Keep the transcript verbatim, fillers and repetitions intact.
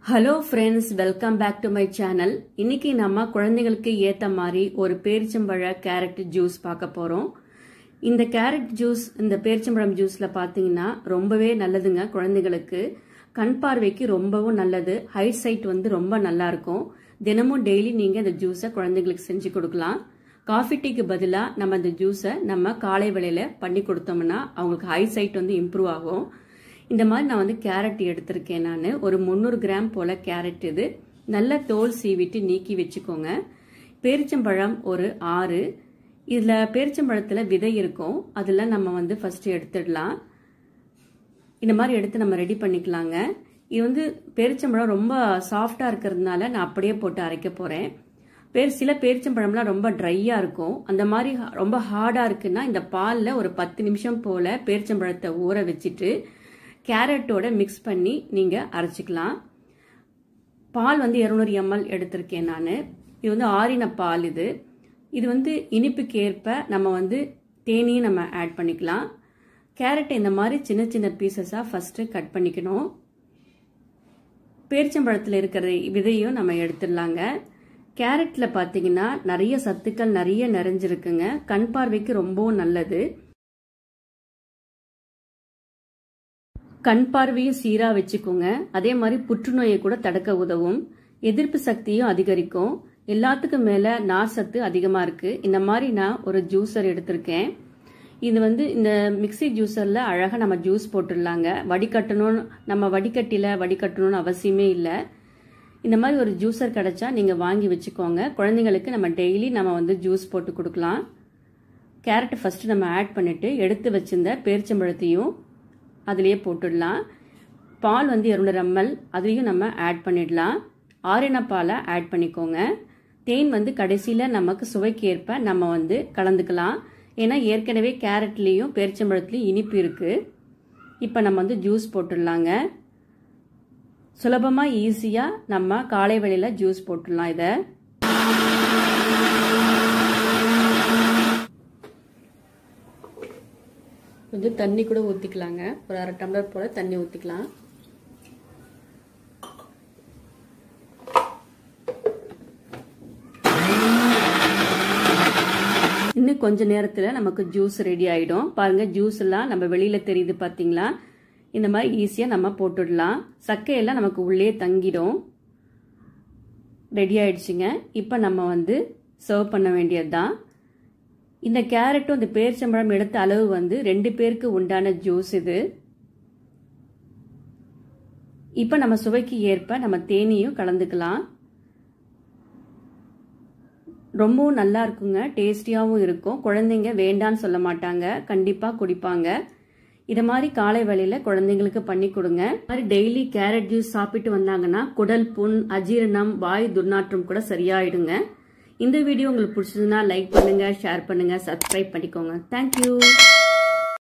Hello friends, welcome back to my channel. இன்னைக்கு நம்ம குழந்தைகளுக்கு ஏற்ற மாதிரி ஒரு பேரிச்சம்பழ கேரட் ஜூஸ் பார்க்க போகிறோம். இந்த கேரட் ஜூஸ், இந்த பேரிச்சம்பழம் ஜூஸில் பார்த்தீங்கன்னா ரொம்பவே நல்லதுங்க. குழந்தைகளுக்கு கண் பார்வைக்கு ரொம்பவும் நல்லது. ஹைட் சைட் வந்து ரொம்ப நல்லா இருக்கும். தினமும் டெய்லி நீங்கள் இந்த ஜூஸை குழந்தைங்களுக்கு செஞ்சு கொடுக்கலாம். காஃபி டீக்கு பதிலாக நம்ம இந்த ஜூஸை நம்ம காலை வேளையில் பண்ணி கொடுத்தோம்னா அவங்களுக்கு ஹை சைட் வந்து இம்ப்ரூவ் ஆகும். இந்த மாதிரி நான் வந்து கேரட் எடுத்திருக்கேன். நான் ஒரு முந்நூறு கிராம் போல கேரட், இது நல்ல தோல் சீவிட்டு நீக்கி வச்சுக்கோங்க. பேரிச்சம்பழம் ஒரு ஆறு, இதில் பேரிச்சம்பழத்தில் விதை இருக்கும், அதில் நம்ம வந்து ஃபர்ஸ்ட் எடுத்துடலாம். இந்த மாதிரி எடுத்து நம்ம ரெடி பண்ணிக்கலாங்க. இது வந்து பேரிச்சம்பழம் ரொம்ப சாஃப்டாக இருக்கிறதுனால நான் அப்படியே போட்டு அரைக்க போகிறேன். பேர் சில பேரிச்சம்பழம்லாம் ரொம்ப ட்ரையாக இருக்கும். அந்த மாதிரி ரொம்ப ஹார்டாக இருக்குன்னா இந்த பாலில் ஒரு பத்து நிமிஷம் போல் பேரிச்சம்பழத்தை ஊற வச்சுட்டு கேரட்டோட மிக்ஸ் பண்ணி நீங்கள் அரைச்சிக்கலாம். பால் வந்து இருநூறு எம்எல் எடுத்திருக்கேன் நான். இது வந்து ஆறின பால். இது இது வந்து இனிப்புக்கு ஏற்ப நம்ம வந்து தேனியும் நம்ம ஆட் பண்ணிக்கலாம். கேரட்டை இந்த மாதிரி சின்ன சின்ன பீசஸாக ஃபஸ்ட்டு கட் பண்ணிக்கணும். பேரிச்சம்பழத்தில் இருக்கிற விதையும் நம்ம எடுத்துடலாங்க. கேரட்டில் பார்த்தீங்கன்னா நிறைய சத்துக்கள் நிறைய நிறைஞ்சிருக்குங்க. கண் பார்வைக்கு ரொம்பவும் நல்லது. கண் பார்வையும் சீராக வச்சுக்கோங்க. அதே மாதிரி புற்றுநோயை கூட தடுக்க உதவும். எதிர்ப்பு சக்தியும் அதிகரிக்கும். எல்லாத்துக்கும் மேலே நார் சத்து அதிகமாக இருக்குது. இந்த மாதிரி நான் ஒரு ஜூஸர் எடுத்திருக்கேன். இது வந்து இந்த மிக்சி ஜூஸரில் அழகாக நம்ம ஜூஸ் போட்டுடலாங்க. வடிகட்டணும்னு நம்ம வடிகட்டியில் வடிகட்டணும்னு அவசியமே இல்லை. இந்த மாதிரி ஒரு ஜூஸர் கிடைச்சா நீங்கள் வாங்கி வச்சுக்கோங்க. குழந்தைங்களுக்கு நம்ம டெய்லி நம்ம வந்து ஜூஸ் போட்டு கொடுக்கலாம். கேரட் ஃபஸ்ட்டு நம்ம ஆட் பண்ணிவிட்டு எடுத்து வச்சிருந்த பேரிச்சம்பழத்தையும் அதிலேயே போட்டுடலாம். பால் வந்து இருநூறு எம்எல், அதையும் நம்ம ஆட் பண்ணிடலாம். ஆறின பாலை ஆட் பண்ணிக்கோங்க. தேன் வந்து கடைசியில் நமக்கு சுவைக்கு ஏற்ப நம்ம வந்து கலந்துக்கலாம். ஏன்னா ஏற்கனவே கேரட்லேயும் பேரிச்சம்பழத்துலேயும் இனிப்பு இருக்குது. இப்போ நம்ம வந்து ஜூஸ் போட்டுடலாங்க. சுலபமாக ஈஸியாக நம்ம காலை வேளையில் ஜூஸ் போட்டுடலாம். இதை கொஞ்சம் தண்ணி கூட ஊற்றிக்கலாங்க. ஒரு அரை டம்ளர் போல் தண்ணி ஊற்றிக்கலாம். இன்னும் கொஞ்ச நேரத்தில் நமக்கு ஜூஸ் ரெடி ஆகிடும். பாருங்கள், ஜூஸ் எல்லாம் நம்ம வெளியில் தெரியுது பார்த்தீங்களா? இந்த மாதிரி ஈஸியாக நம்ம போட்டுடலாம். சக்கையெல்லாம் நமக்கு உள்ளே தங்கிடும். ரெடி ஆயிடுச்சுங்க. இப்போ நம்ம வந்து சர்வ் பண்ண வேண்டியது தான். இந்த கேரட்டும் இந்த பேரிச்சம்பழம் எடுத்த அளவு வந்து ரெண்டு பேருக்கு உண்டான ஜூஸ் இது. இப்போ நம்ம சுவைக்கு ஏற்ப நம்ம தேனியும் கலந்துக்கலாம். ரொம்பவும் நல்லா இருக்குங்க. டேஸ்டியாகவும் இருக்கும். குழந்தைங்க வேண்டான்னு சொல்ல மாட்டாங்க, கண்டிப்பாக குடிப்பாங்க. இதை மாதிரி காலை வேளையில் குழந்தைங்களுக்கு பண்ணி கொடுங்க. மாதிரி டெய்லி கேரட் ஜூஸ் சாப்பிட்டு வந்தாங்கன்னா குடல் புண், அஜீரணம், வாய் துர்நாற்றம் கூட சரியாயிடுங்க. இந்த வீடியோ உங்களுக்கு பிடிச்சதுன்னா லைக் பண்ணுங்க, ஷேர் பண்ணுங்க, சப்ஸ்கிரைப் பண்ணிக்கோங்க. தேங்க்யூ.